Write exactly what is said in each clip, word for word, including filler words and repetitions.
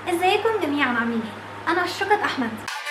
ازيكم جميعا عاملين ايه؟ انا اشرقت احمد.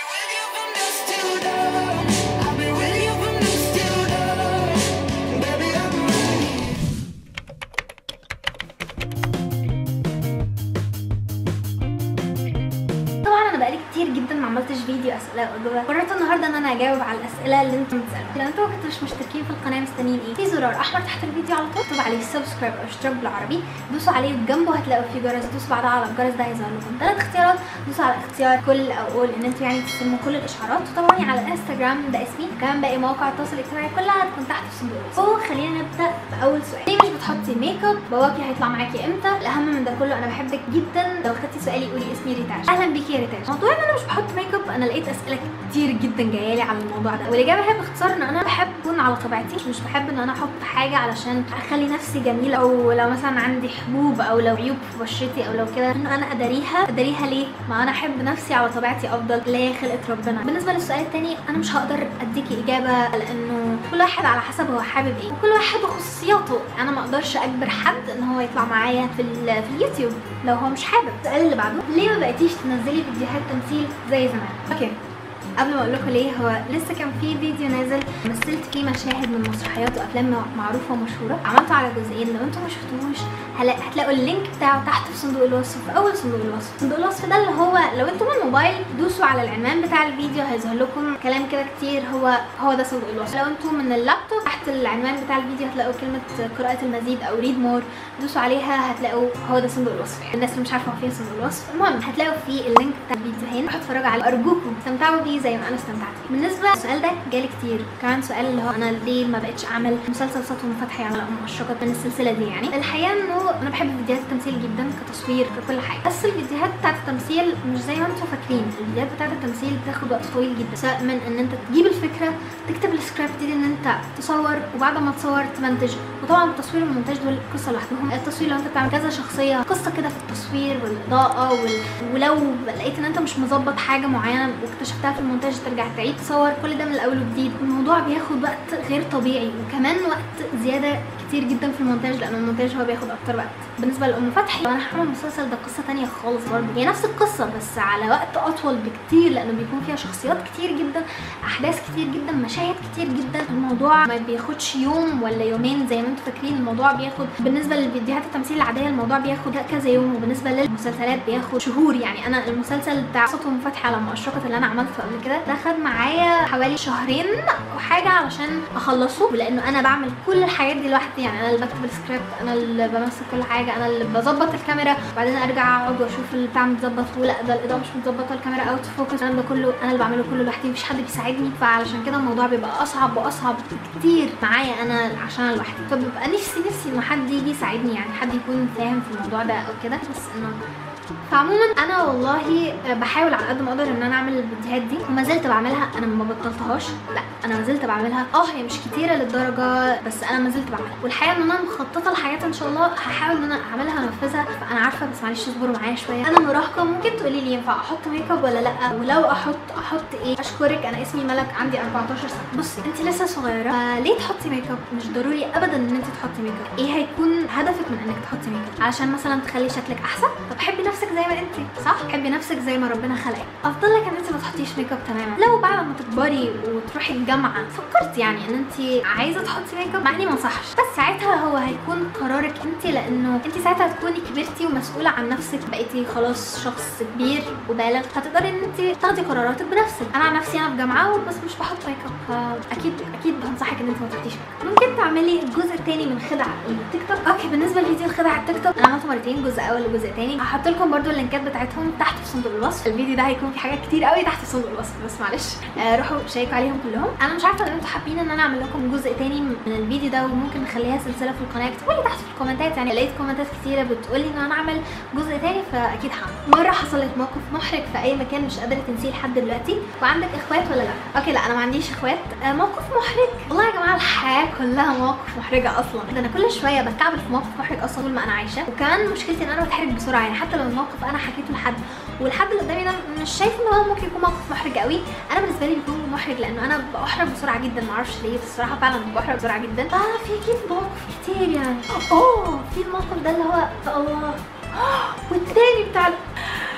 طبعا انا بقالي كتير جدا ما عملتش فيديو اسئله واجوبه. قررت النهارده ان انا اجاوب على الاسئله اللي انتم بتسالوها. لو انتم ما كنتوش مشتركين في القناه مستنيين ايه؟ في زرار احمر تحت الفيديو على طول اكتبوا عليه سبسكرايب او اشتراك بالعربي، دوسوا عليه وجنبه هتلاقوا في جرس، دوسوا بعدها على الجرس ده هيظهر لكم ثلاث اختيارات، دوسوا على اختيار كل او اول ان انتم يعني تستلموا كل الاشعارات، وطبعا على الانستجرام ده اسمي، كمان باقي مواقع التواصل الاجتماعي كلها هتكون تحت في صندوق الوصف. وخلينا نبدا باول سؤال. ليه مش بتحطي ميك اب؟ باباكي هيطلع معاكي امتى؟ الاهم من ده كله انا بحبك جدا، لو خدتي سؤالي قولي اسمي ريتاج. اهلا بيكي يا ريتاج. موضوع ان انا مش بحط ميك اب، انا لقيت اسئله كتير جدا جايه لي على الموضوع ده، والاجابه هي باختصار ان انا بحب اكون على طبيعتي، مش بحب ان انا احط حاجه علشان اخلي نفسي جميله، او لو مثلا عندي حبوب او لو عيوب في بشرتي او لو كده ان انا اداريها. اداريها ليه؟ ما انا احب نفسي على طبيعتي افضل، اللي هي خلقه ربنا. بالنسبه للسؤال الثاني انا مش هقدر اديكي اجابه، لانه كل واحد على حسب هو حابب ايه، وكل واحد وخصوصياته. انا ما اقدرش اجبر حد ان هو يطلع معايا في في اليوتيوب لو هو مش حابب. السؤال اللي بعده، ليه ما بقيتيش تنزلي فيديوهات تمثيل زي زمان؟ اوكي، قبل ما اقول لكم ليه، هو لسه كان في فيديو نازل مثلت فيه مشاهد من مسرحيات وافلام معروفه ومشهوره، عملته على جزئين. لو انتم ما شفتوهوش هتلاقوا اللينك بتاعه تحت في صندوق الوصف، في اول صندوق الوصف. صندوق الوصف ده اللي هو لو انتم من الموبايل دوسوا على العنوان بتاع الفيديو هيظهر لكم كلام كده كتير، هو هو ده صندوق الوصف. لو انتم من اللابتوب تحت العنوان بتاع الفيديو هتلاقوا كلمه قراءه المزيد او ريد مور، دوسوا عليها هتلاقوا هو ده صندوق الوصف. يعني الناس اللي مش عارفه هو فين صندوق الوصف، المهم هتلاقوا فيه اللينك بتاع الفيديو هنا، روحوا اتفرجوا عليه. ارجوكم استمتعوا بيه زي ما انا استمتعت. بالنسبه للسؤال ده جالي كتير، كمان سؤال اللي هو انا ليه ما بقتش اعمل مسلسل سطو فتحي على ام اشرقت من السلسله دي. يعني الحقيقه انه انا بحب فيديوهات التمثيل جدا كتصوير ككل حاجه، بس الفيديوهات بتاعت التمثيل مش زي ما انتم فاكرين. الفيديوهات بتاعت التمثيل بتاخد وقت طويل جدا، سواء من ان انت تجيب الفكره، تكتب السكريبت دي، ان انت تصور، وبعد ما تصور تمنتج. وطبعا التصوير والمونتاج دول قصه لوحدهم. التصوير لو انت بتعمل كذا شخصيه، قصه كده في التصوير والاضاءه وال... ولو لقيت ان انت مش مظبط حاجه معينه واكتشفتها في المونتاج ترجع تعيد تصور كل ده من الاول وجديد. الموضوع بياخد وقت غير طبيعي، وكمان وقت زياده كتير جدا في المونتاج، لان المونتاج هو بياخد اكتر وقت. بالنسبه لام فتحي انا هعمل مسلسل ده قصه تانية خالص برضه، هي نفس القصه بس على وقت اطول بكتير، لانه بيكون فيها شخصيات كتير جدا، احداث كتير جدا، مشاهد كتير جدا. الموضوع ما بياخدش يوم ولا يومين زي ما انتم فاكرين. الموضوع بياخد بالنسبه للفيديوهات التمثيل العاديه الموضوع بياخد كذا يوم، وبالنسبه للمسلسلات بياخد شهور. يعني انا المسلسل بتاع صوت ام فتحي على ام اشرقت اللي انا عملته قبل كده ده خد معايا حوالي شهرين وحاجه علشان اخلصه، ولانه انا بعمل كل الحاجات دي لوحدي. يعني انا اللي بكتب السكريبت، انا اللي بمثل كل حاجه، انا اللي بظبط الكاميرا، وبعدين ارجع اقعد واشوف البتاع متظبط ولا ده الاضاءه مش متظبطه، الكاميرا اوت فوكس، الكلام ده كله انا اللي بعمله كله لوحدي، مفيش حد بيساعدني. فعلشان كده الموضوع بيبقى اصعب واصعب كتير معايا انا عشان انا لوحدي. فببقى نفسي نفسي ان حد يجي يساعدني، يعني حد يكون فاهم في الموضوع ده او كده، بس انه فعموما انا والله بحاول على قد ما اقدر ان انا اعمل الفيديوهات دي، وما زلت بعملها. انا ما بطلتهاش، لا انا ما زلت بعملها. اه هي مش كتيره للدرجه، بس انا ما زلت بعملها. والحقيقه ان انا مخططه لحاجات ان شاء الله هحاول ان انا اعملها وانفذها. فانا عارفه، بس معلش اصبروا معايا شويه. انا مراهقه، ممكن تقولي لي ينفع احط ميك اب ولا لا؟ ولو احط احط ايه؟ اشكرك، انا اسمي ملك، عندي أربعتاشر سنه. بصي انت لسه صغيره، فليه تحطي ميك اب؟ مش ضروري ابدا ان انت تحطي ميك اب. ايه هيكون هدفك من انك تحطي ميك اب؟ علشان مثلا تخلي شكلك احسن؟ طب حبي نفسك زي ما انت، صح؟ حبي نفسك زي ما ربنا خلقك. افضل لك ان انت ما تحطيش ميك اب تماما. لو بعد ما تكبري وتروحي الجامعه فكرت يعني ان انت عايزه تحطي ميك اب، مع اني ما انصحش، بس ساعتها هو هيكون قرارك انت، لانه انت ساعتها هتكوني كبرتي ومسؤوله عن نفسك، بقيتي خلاص شخص كبير وبالغ، هتقدري ان انت تاخدي قراراتك بنفسك. انا عن نفسي انا في جامعه بس مش بحط ميك اب، فاكيد اكيد بنصحك ان انت ما تحطيش ميك اب. ممكن تعملي الجزء الثاني من خدع التيك توك. اوكي، بالنسبه لفيديو الخدع التيك توك انا عملته مرتين، جزء اول وجزء ثاني. هحط لكم برده اللينكات بتاعتهم تحت في صندوق الوصف. الفيديو ده هيكون فيه حاجات كتير قوي تحت في صندوق الوصف، بس معلش آه روحوا شيكوا عليهم كلهم. انا مش عارفه لو انتوا حابين ان انا اعمل لكم جزء تاني من الفيديو ده، وممكن نخليها سلسله في القناه. اكتبوا لي تحت في الكومنتات، يعني لقيت كومنتات كتيره بتقولي ان انا اعمل جزء تاني، فاكيد هعمل. مره حصلت موقف محرج في اي مكان مش قادره تنسيه لحد دلوقتي. وعندك اخوات ولا لا؟ اوكي لا انا ما عنديش اخوات. آه موقف محرج، والله يا جماعه الحياه كلها مواقف محرجه اصلا. ده انا كل شويه بتكعبل في موقف محرج اصلا طول ما انا عايشه. وكمان مشكلتي ان انا بتحرج بسرعه، يعني حتى لو الموقف انا حكيته لحد والحد اللي قدامي ده مش شايف ان هو ممكن يكون موقف محرج قوي، انا بالنسبه لي بيكون محرج، لانه انا بحرج بسرعه جدا، ما اعرفش ليه، بس الصراحه فعلا بحرج بسرعه جدا. اه في اكيد مواقف كتير يعني. اوه في الموقف ده اللي هو الله، والتاني بتاع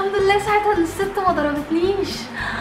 الحمد لله ساعتها الست ما ضربتنيش.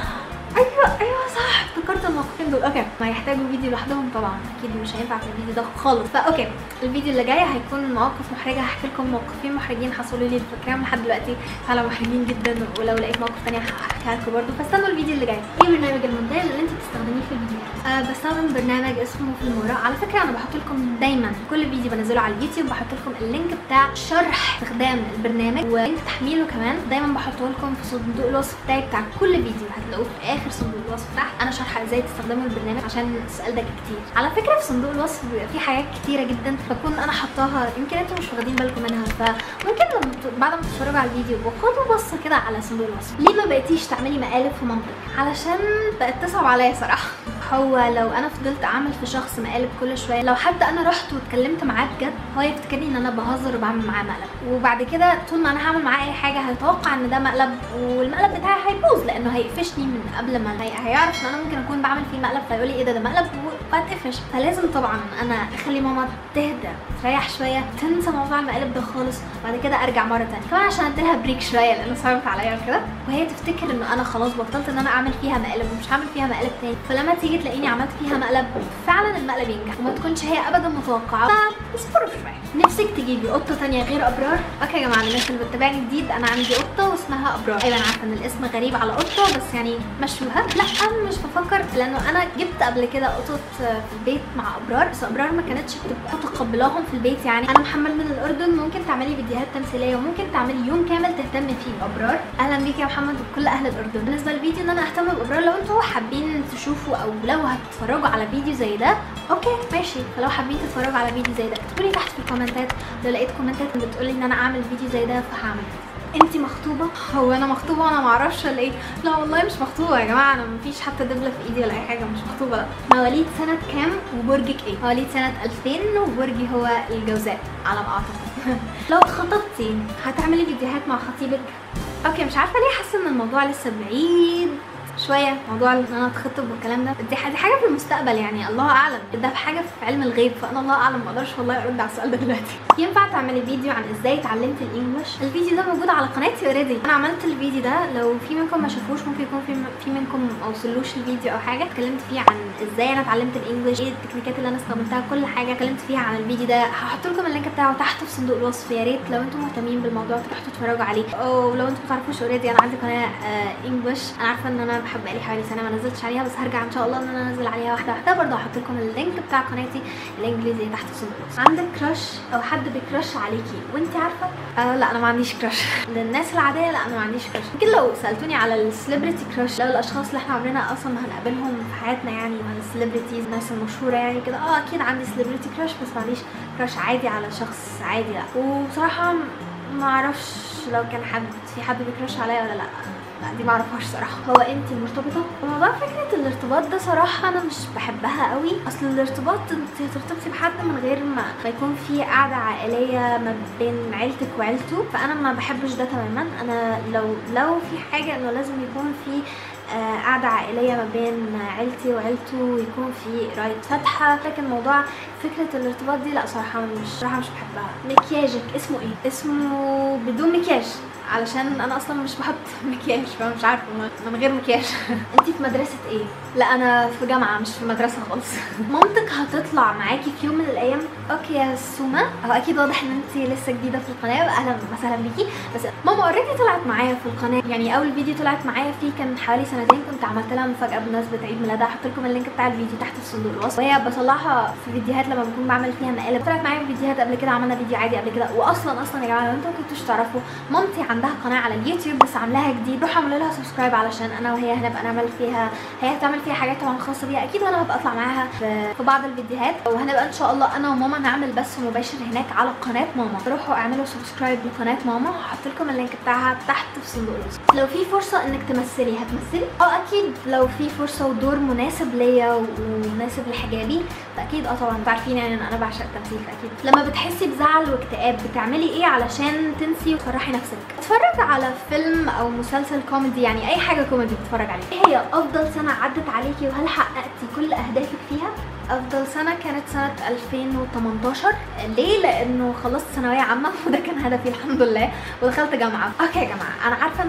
ايوه ايوه صح، افتكرت الموقفين دول. اوكي ما يحتاجوا فيديو لوحدهم طبعا، اكيد مش هينفع في الفيديو ده خالص. فاوكي الفيديو اللي جاي هيكون مواقف محرجه، هحكي لكم موقفين محرجين حصلوا لي فاكراهم لحد دلوقتي فعلا محرجين جدا، ولو لقيت موقف تاني هحكيها لكم برده، فاستنوا الفيديو اللي جاي. ايه برنامج المونتاج اللي انت بتستخدميه في الفيديوهات؟ أه بستخدم برنامج اسمه فيلمورا. على فكره انا بحط لكم دايما كل فيديو بنزله على اليوتيوب بحط لكم اللينك بتاع شرح استخدام البرنامج ولينك تحميله كمان، دايما بحطه لكم في صندوق الوصف بتاعي بتاع كل فيديو، هتلاقوه في اخر صندوق الوصف تحت. انا شارحه ازاي تستخدموا البرنامج عشان السؤال ده كتير. على فكره في صندوق الوصف بيبقى فيه حاجات كتيره جدا بكون انا حطاها يمكن انتم مش واخدين بالكم منها، فممكن لما بعد ما تتفرجوا على الفيديو خدوا بصه كده على صندوق الوصف. ليه ما بقيتيش تعملي مقالب في منطق؟ علشان بقت تصعب عليا صراحه. هو لو انا فضلت اعمل في شخص مقالب كل شويه، لو حد انا رحت واتكلمت معاه بجد هو يفتكرني ان انا بهزر وبعمل معاه مقلب، وبعد كده طول ما انا هعمل معاه اي حاجه هيتوقع ان ده مقلب، والمقلب بتاعي هيبوظ لانه هيقفشني من قبل ما هيعرف ان انا ممكن اكون بعمل فيه مقلب، فيقول لي ايه ده ده مقلب وهتقفش. فلازم طبعا انا اخلي ماما تهدى تريح شويه، تنسى موضوع المقالب ده خالص، بعد كده ارجع مره ثانيه كمان عشان اديلها بريك شويه لانه صعبت عليا كده، وهي تفتكر ان انا خلاص بطلت ان انا اعمل فيها مقالب ومش هعمل فيها مقالب تاني. فلما تيجي تلاقيني عملت فيها مقلب فعلا المقلب ينجح وما تكونش هي ابدا متوقعه، فاصبروا شويه. نفسك تجيبي قطه ثانيه غير ابرار؟ اوكي يا جماعه الناس اللي بتتابعني جديد، انا عندي قطه واسمها ابرار. ايوه انا عارفه ان الاسم غريب على قطه بس يعني مشوها. لا انا مش بفكر لانه انا جبت قبل كده قطط في البيت مع ابرار، بس ابرار ما كانتش بتبقى متقبلاهم في البيت. يعني انا محمل من الاردن، ممكن تعملي فيديوهات تمثيليه وممكن تعملي يوم كامل تهتمي فيه بابرار. اهلا بيك يا محمد وكل اهل الاردن. بالنسبه للفيديو ان انا اهتم بابرار، لو انتوا حابين تشوفوا او لو هتتفرجوا على فيديو زي ده اوكي ماشي، فلو حابين تتفرجوا على فيديو زي ده اكتبوا لي تحت في الكومنتات، لو لقيت كومنتات بتقولي ان انا اعمل فيديو زي ده فهعمل. انتي مخطوبه؟ هو انا مخطوبه وانا ما اعرفش ولا ايه؟ لا والله مش مخطوبه يا جماعه، انا مفيش حتى دبله في ايدي ولا اي حاجه، مش مخطوبه. لا. مواليد سنه كام وبرجك ايه؟ مواليد سنه ألفين وبرجي هو الجوزاء على ما اعتقد. لو اتخطبتي هتعملي فيديوهات مع خطيبك؟ اوكي مش عارفه ليه حاسه ان الموضوع لسه بعيد شويه، موضوع ان انا اتخطب والكلام ده دي حاجه في المستقبل، يعني الله اعلم، ده في حاجه في علم الغيب، فانا الله اعلم ما اقدرش والله ارد على السؤال ده دلوقتي. ينفع تعملي فيديو عن ازاي اتعلمت الانجليش؟ الفيديو ده موجود على قناتي اوريدي، انا عملت الفيديو ده، لو في منكم ما شافوش ممكن يكون في في منكم ما وصلوش الفيديو او حاجه، اتكلمت فيه عن ازاي انا اتعلمت الانجليش، ايه التكنيكات اللي انا استخدمتها، كل حاجه اتكلمت فيها عن الفيديو ده. هحط لكم اللينك بتاعه تحت في صندوق الوصف، يا ريت لو انتم مهتمين بالموضوع تروحوا تتفرجوا عليه. او لو انتم ما تعرفوش اوريدي انا عندي قناه انجليش، انا عارفه ان انا بحب بقالي حوالي سنه ما نزلتش عليها، بس هرجع ان شاء الله ان انا انزل عليها واحده واحده. برضه هحط لكم اللينك بتاع قناتي الانجليزي تحت في صندوق الوصف. عندك كراش او حد بيكراش عليكي وانت عارفه؟ آه لا انا ما عنديش كراش. للناس العاديه لا انا ما عنديش كراش. يمكن لو سالتوني على السليبرتي كراش، لو الاشخاص اللي احنا عمرنا اصلا ما هنقابلهم في حياتنا، يعني من السليبرتيز الناس المشهوره يعني كده، اه اكيد عندي سليبرتي كراش، بس ما عنديش كراش عادي على شخص عادي لا. وبصراحه ما اعرفش لو كان حد في حد بيكراش عليا ولا لا، لا دي معرفهاش صراحه. هو انتي مرتبطه؟ موضوع فكره الارتباط ده صراحه انا مش بحبها قوي. اصل الارتباط انت ترتبطي بحد من غير ما يكون في قعده عائليه ما بين عيلتك وعيلته، فانا ما بحبش ده تماما. انا لو لو في حاجه انه لازم يكون في آه قعده عائليه ما بين عيلتي وعيلته ويكون في قرايه فاتحه، لكن موضوع فكره الارتباط دي لا صراحه مش صراحه مش بحبها. مكياجك اسمه ايه؟ اسمه بدون مكياج، علشان انا اصلا مش بحط مكياج فمش عارفه من غير مكياج. انتي في مدرسه ايه؟ لا انا في جامعه مش في مدرسه خالص. مامتك هتطلع معاكي في يوم من الايام؟ اوكي يا سوما، هو اكيد واضح ان انتي لسه جديده في القناه، واهلا وسهلا بيكي. بس ماما اوريدي طلعت معايا في القناه، يعني اول فيديو طلعت معايا فيه كان حوالي سنتين، كنت عملت لها مفاجاه بمناسبه عيد ميلادها، هحط لكم اللينك بتاع الفيديو تحت في صندوق الوصف، وهي بطلعها في فيديوهات لما بكون بعمل فيها مقالب. طلعت معايا في فيديوهات قبل كده، عملنا فيديو عادي قبل كده. واصلا اصلا يا جماعه لو انتوا ما كنتوش تعرفوا، مامتي عندها قناه على اليوتيوب بس عاملاها جديد، روحوا اعملوا لها سبسكرايب علشان انا وهي هنبقى نعمل فيها، هي هتعمل فيها حاجات طبعا خاصه بيها اكيد، وانا هبقى اطلع معاها في, في بعض الفيديوهات، وهنبقى ان شاء الله انا وماما نعمل بث مباشر هناك على قناه ماما. روحوا اعملوا سبسكرايب لقناه ماما، هحط لكم اللينك بتاعها تحت في صندوق الوصف. لو في فرصه انك تمثلي هتمثلي؟ اه اكيد لو في فرصه ودور مناسب ليا ومناسب لحجابي فاكيد اه طبعا. انتوا عارفين يعني ان انا بعشق التمثيل، فاكيد. لما بتحسي بزعل واكتئاب بتعملي ايه علشان تنسي وتفرحي نفسك؟ اتفرج على فيلم او مسلسل كوميدي، يعني اي حاجه كوميدي بتتفرج عليها. ايه هي افضل سنه عدت عليكي وهل حققتي كل اهدافك فيها؟ افضل سنه كانت سنه ألفين وتمنتاشر. ليه؟ لانه خلصت ثانويه عامه وده كان هدفي الحمد لله، ودخلت جامعه. اوكي يا جماعه انا عارفه ان في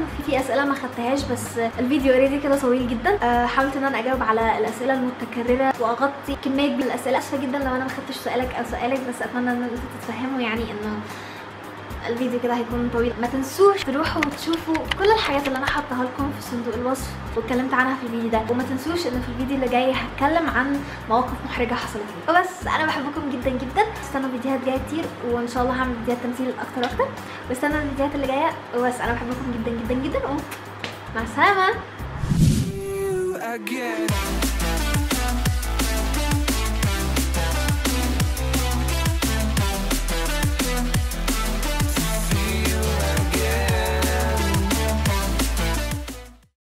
اسئله ما خدتهاش بس الفيديو اوريدي كده طويل جدا. أه حاولت ان انا اجاوب على الاسئله المتكرره واغطي كميه من الاسئله. اسفه جدا لو انا ما خدتش سؤالك او سؤالك، بس اتمنى ان انتوا تتفهموا يعني انه الفيديو كده هيكون طويل. ما تنسوش تروحوا وتشوفوا كل الحاجات اللي انا حاطاها لكم في صندوق الوصف واتكلمت عنها في الفيديو ده، وما تنسوش ان في الفيديو اللي جاي هتكلم عن مواقف محرجه حصلت لي. وبس انا بحبكم جدا جدا، استنوا فيديوهات جايه كتير وان شاء الله هعمل فيديوهات تمثيل اكتر واكتر، واستنوا الفيديوهات اللي جايه. وبس انا بحبكم جدا جدا جدا ومع السلامه.